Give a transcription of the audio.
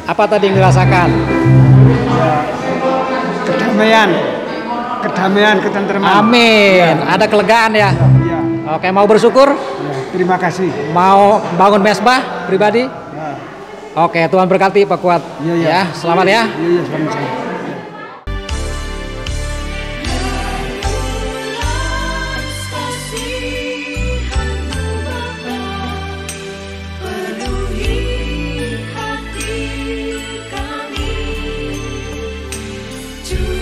Apa tadi yang dirasakan? Kedamaian, ketentraman. Amin. Ada kelegaan ya. Ya, Oke, mau bersyukur? ya, terima kasih. Mau bangun mesbah pribadi? Ya, Oke, Tuhan berkati Pak Kuat. ya, Ya, selamat ya. ya, selamat. To